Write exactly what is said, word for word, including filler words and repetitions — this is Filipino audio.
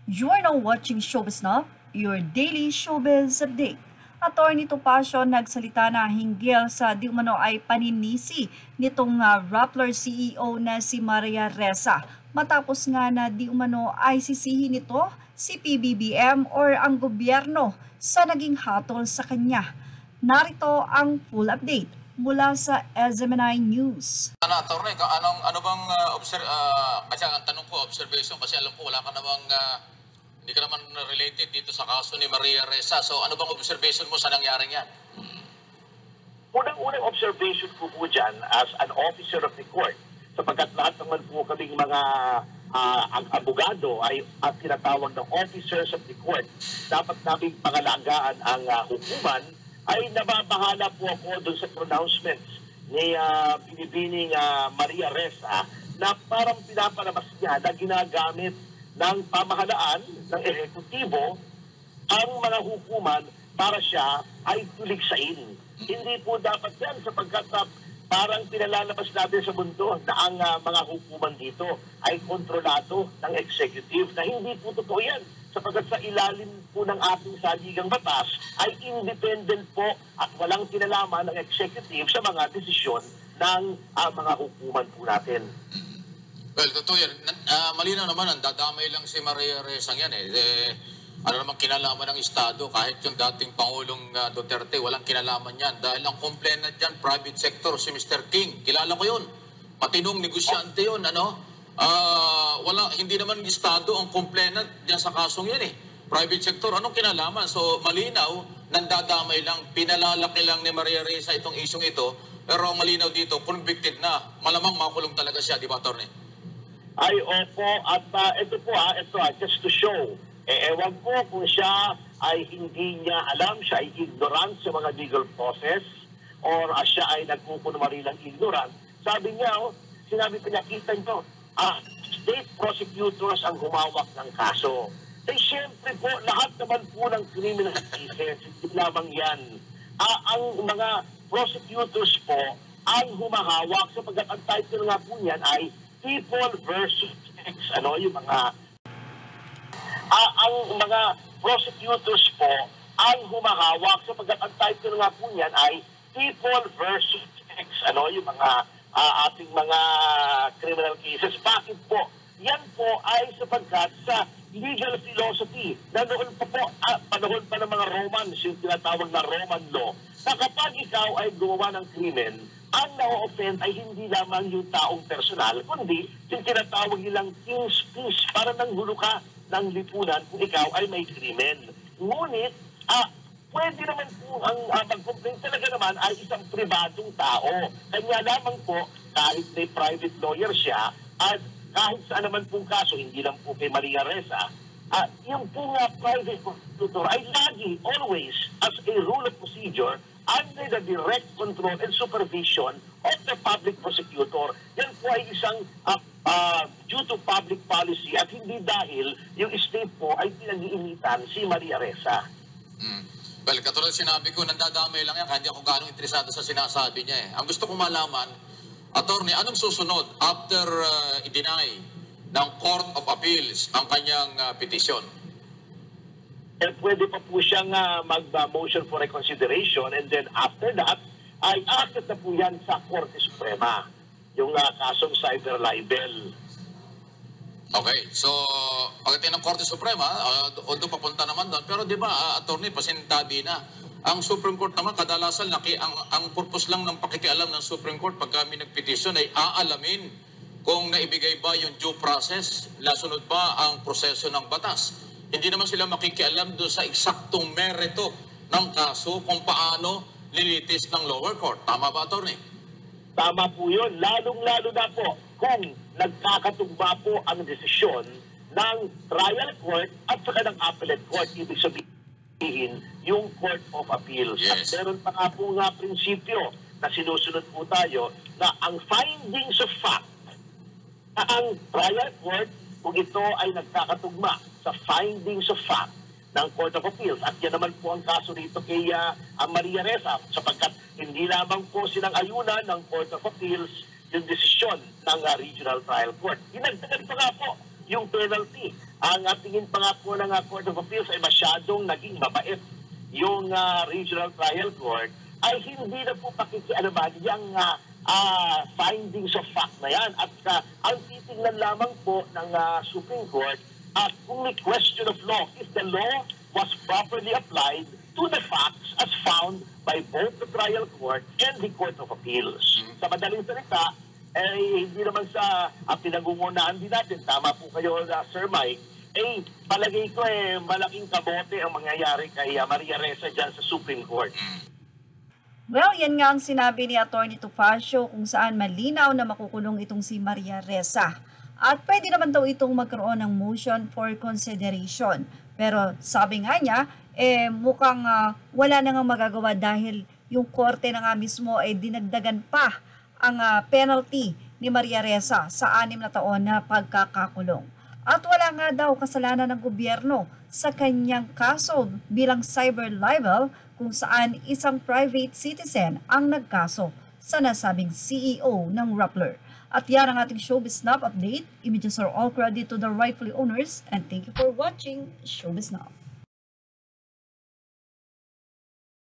You are now watching Showbiz Now, your daily showbiz update. Attorney Topacio nagsalita na hinggil sa di umano ay paninisi nitong uh, Rappler C E O na si Maria Ressa matapos nga na di umano ay sisihin nito si P B B M or ang gobyerno sa naging hatol sa kanya. Narito ang full update mula sa S M N I News. Ano, attorney, anong, ano bang uh, observe, uh, kasi ang tanong ko, observation, kasi alam ko wala ka namang, uh, hindi ka naman related dito sa kaso ni Maria Ressa. So ano bang observation mo sa nangyaring yan? Unang-unang observation ko po dyan as an officer of the court, sapagkat lahat naman po kaming mga uh, ang abogado ay at tinatawag ng officers of the court, dapat naming pangalagaan ang uh, hukuman, ay nababahala po ako doon sa pronouncements ni uh, binibining uh, Maria Ressa na parang pinapalabas niya na ginagamit ng pamahalaan ng ehekutibo ang mga hukuman para siya ay tuligsain. Hindi po dapat yan sapagkat uh, parang pinalalabas natin sa mundo na ang uh, mga hukuman dito ay kontrolado ng executive, na hindi po totoo yan sapagkat sa ilalim po ng ating saligang batas ay independent po at walang kinalaman ng executive sa mga desisyon ng uh, mga hukuman po natin. Well, totoo yan. Uh, malinaw naman, ang dadamay lang si Maria Ressa yan eh. eh ano naman kinalaman ng Estado, kahit yung dating Pangulong uh, Duterte, walang kinalaman yan. Dahil ang complainant dyan, private sector, si Mister King. Kilala ko yun. Matinong negosyante yun, ano? Uh, wala, hindi naman Estado ang complainant dyan sa kasong yun eh. Private sector, anong kinalaman? So, malinaw, nandadamay lang, pinalalaki lang ni Maria Ressa itong isyong ito, pero ang malinaw dito, convicted na. Malamang makulong talaga siya, di ba, attorney? Ay, opo. At uh, ito po, ah, ito, ah, just to show, eh, ewan ko kung siya ay hindi niya alam, siya ay ignorant sa mga legal process, or uh, siya ay nagkukunwari ng ignorant. Sabi niya, oh, sinabi pa niya, kita niyo, ah, state prosecutors ang humawak ng kaso. Eh, siyempre po, lahat naman po ng criminal cases, hindi lamang yan. Ah, ang mga prosecutors po ang humahawak sapagkat ang title nga po niyan ay People versus X. Ano, yung mga ah, ang mga prosecutors po ang humahawak sapagkat ang title nga po niyan ay People versus X. Ano, yung mga uh, ating mga criminal cases. Bakit po? Yan po ay sapagkat sa legal philosophy na noon pa po, ah, panahon pa ng mga Romans, yung tinatawag na Roman law, na kapag ikaw ay gumawa ng krimen, ang na-offend ay hindi lamang yung taong personal, kundi yung tinatawag nilang king's peace, para nanghulo ka ng lipunan kung ikaw ay may krimen. Ngunit, ah, pwede naman po ang uh, mag-complain talaga naman ay isang pribadong tao. Kanya lamang po, kahit may private lawyer siya, at kahit saan naman pong kaso, hindi lang po kay Maria Ressa, uh, yung po nga private prosecutor ay lagi, always, as a rule of procedure, under the direct control and supervision of the public prosecutor. Yan po ay isang uh, uh, due to public policy at hindi dahil yung state po ay pinag-iinitan si Maria Ressa. Hmm. Well, katulad sinabi ko, nandadamay lang yan, kaya hindi ako ganong interesado sa sinasabi niya eh. Ang gusto kong malaman, attorney, anong susunod after uh, i-deny ng Court of Appeals ang kanyang uh, petition? Eh, pwede pa po siyang uh, mag-motion for reconsideration, and then after that, ay akit na po yan sa Korte Suprema, yung uh, kasong cyber libel. Okay, so pagdating ng Korte Suprema, uh, doon papunta naman doon. Pero di ba, uh, attorney, pasintabi na. Ang Supreme Court naman, kadalasan, laki, ang, ang purpose lang ng pakikialam ng Supreme Court pag kami nag-petition ay aalamin kung naibigay ba yung due process, lasunod ba ang proseso ng batas. Hindi naman sila makikialam doon sa eksaktong merito ng kaso kung paano lilitis ng lower court. Tama ba, attorney? Tama po yun. Lalong-lalo na po kung nagkakatugma po ang desisyon ng trial court at saka ng appellate court. Ibig sabihin, yung Court of Appeals. Yes. At meron pa nga po nga prinsipyo na sinusunod po tayo na ang findings of fact na ang trial court, kung ito ay nagkakatugma sa findings of fact ng Court of Appeals. At yan naman po ang kaso rito kay uh, Maria Ressa, sapagkat hindi lamang po sinang-ayunan ng Court of Appeals yung desisyon ng uh, Regional Trial Court. Dinagdagan pa nga po yung penalty Ang uh, tingin pa nga po ng uh, Court of Appeals ay masyadong naging mabait yung uh, Regional Trial Court, ay hindi na po pakikialaman yung uh, uh, findings of fact na yan. At uh, ang titingnan lamang po ng uh, Supreme Court at kung may question of law, if the law was properly applied to the facts as found by both the trial court and the Court of Appeals. Sa madaling salita, eh, hindi naman sa uh, pinag-ungunahan din natin, tama po kayo, uh, Sir Mike, eh, palagay ko eh, malaking kabote ang mangyayari kay uh, Maria Ressa dyan sa Supreme Court. Well, yan nga ang sinabi ni Atty. Topacio kung saan malinaw na makukulong itong si Maria Ressa. At pwede naman daw itong magkaroon ng motion for consideration. Pero sabi nga niya, eh mukhang uh, wala na nga magagawa dahil yung korte na nga mismo ay dinagdagan pa ang uh, penalty ni Maria Ressa sa anim na taon na pagkakakulong. At wala nga daw kasalanan ng gobyerno sa kanyang kaso bilang cyber libel kung saan isang private citizen ang nagkaso sa nasabing C E O ng Rappler. At yan ang ating Showbiz Snap update. Images are all credit to the rightfully owners and thank you for watching Showbiz Snap.